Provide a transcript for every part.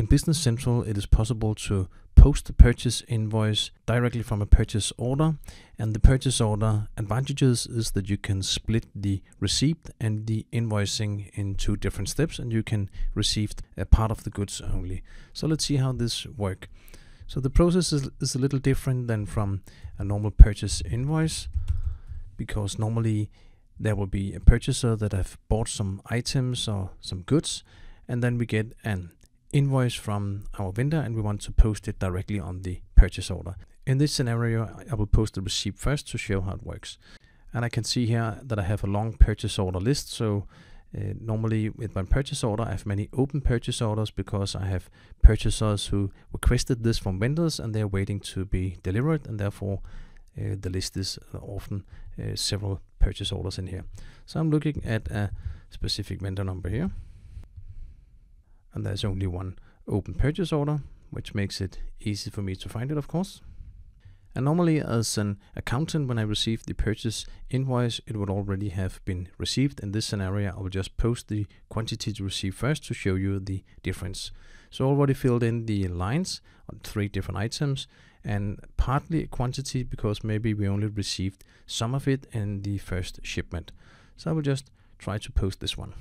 In Business Central, it is possible to post the purchase invoice directly from a purchase order, and the purchase order advantages is that you can split the receipt and the invoicing in 2 different steps, and you can receive a part of the goods only. So let's see how this works. So the process is a little different than from a normal purchase invoice, because normally there will be a purchaser that have bought some items or some goods, and then we get an invoice from our vendor and we want to post it directly on the purchase order. In this scenario, I will post the receipt first to show how it works. And I can see here that I have a long purchase order list. So normally with my purchase order, I have many open purchase orders because I have purchasers who requested this from vendors and they're waiting to be delivered, and therefore the list is often several purchase orders in here. So I'm looking at a specific vendor number here. And there's only one open purchase order, which makes it easy for me to find it, of course. And normally as an accountant, when I receive the purchase invoice, it would already have been received. In this scenario, I will just post the quantity to receive first to show you the difference. So I already filled in the lines on 3 different items, and partly quantity because maybe we only received some of it in the first shipment. So I will just try to post this one.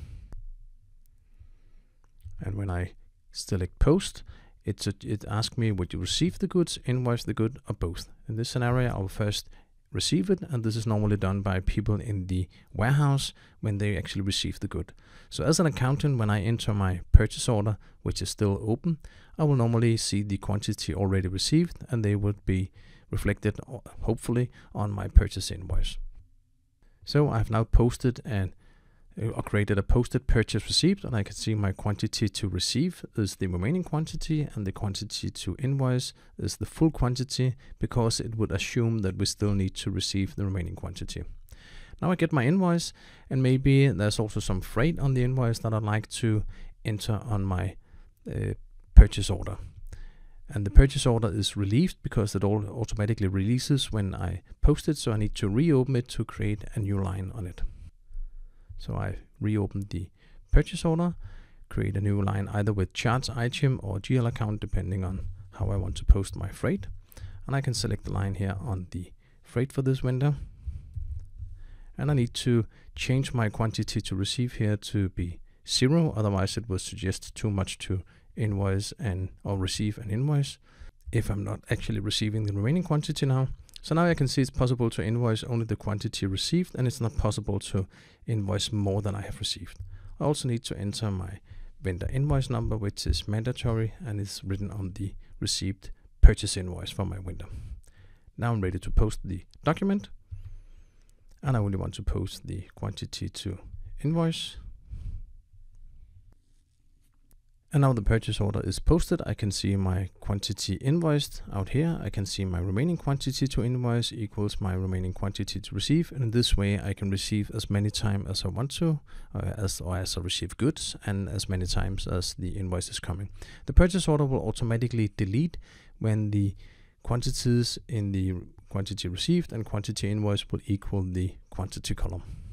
And when I select post, it asks me would you receive the goods, invoice the good, or both. In this scenario, I will first receive it, and this is normally done by people in the warehouse when they actually receive the good. So as an accountant, when I enter my purchase order, which is still open, I will normally see the quantity already received, and they would be reflected, hopefully, on my purchase invoice. So I have now posted and created a posted purchase receipt, and I can see my quantity to receive is the remaining quantity, and the quantity to invoice is the full quantity, because it would assume that we still need to receive the remaining quantity. Now I get my invoice, and maybe there's also some freight on the invoice that I'd like to enter on my purchase order. And the purchase order is relieved because it all automatically releases when I post it, so I need to reopen it to create a new line on it. So I reopen the purchase order, create a new line either with charts item or GL account, depending on how I want to post my freight. And I can select the line here on the freight for this vendor. And I need to change my quantity to receive here to be 0, otherwise it will suggest too much to invoice or receive an invoice if I'm not actually receiving the remaining quantity now. So now I can see it's possible to invoice only the quantity received, and it's not possible to invoice more than I have received. I also need to enter my vendor invoice number, which is mandatory and is written on the received purchase invoice from my vendor. Now I'm ready to post the document, and I only want to post the quantity to invoice. And now the purchase order is posted. I can see my quantity invoiced out here. I can see my remaining quantity to invoice equals my remaining quantity to receive. And in this way, I can receive as many times as I want to, as I receive goods, and as many times as the invoice is coming. The purchase order will automatically delete when the quantities in the quantity received and quantity invoice will equal the quantity column.